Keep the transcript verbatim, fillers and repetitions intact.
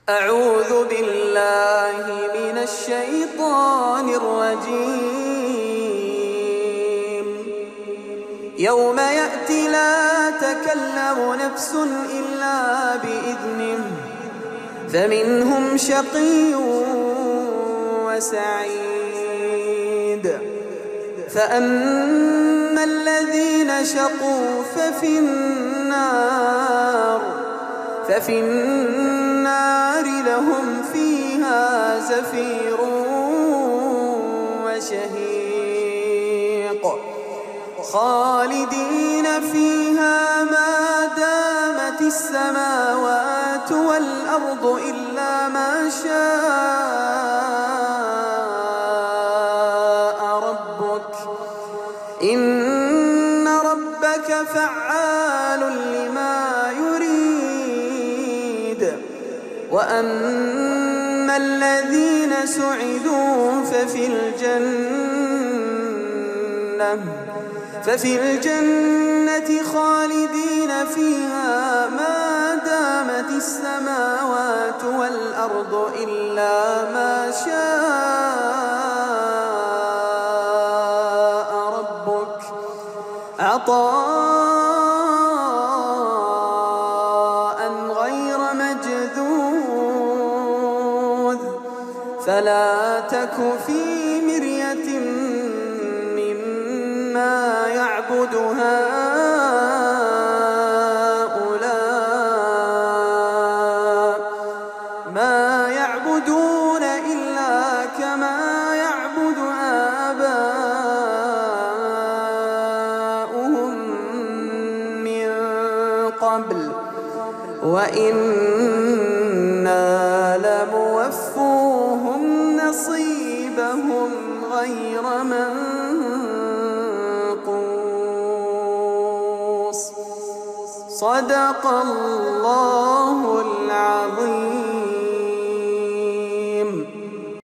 أعوذ بالله من الشيطان الرجيم. يوم يأتي لا تكلم نفس إلا بإذنه فمنهم شقي وسعيد. فأما الذين شقوا ففي النار ففي النار لهم فيها زفير وشهيق خالدين فيها ما دامت السماوات والأرض إلا ما شاء ربك إن ربك فعال لما يريد. وأما الذين سعدوا ففي الجنة ففي الجنة خالدين فيها ما دامت السماوات والأرض إلا ما شاء ربك عطاء غير مجذوذ. فلا تك في مرية مما يعبد هؤلاء ما يعبدون إلا كما يعبد آباؤهم من قبل وإنا لموفوهم نصيبهم غير منقوص. صدق الله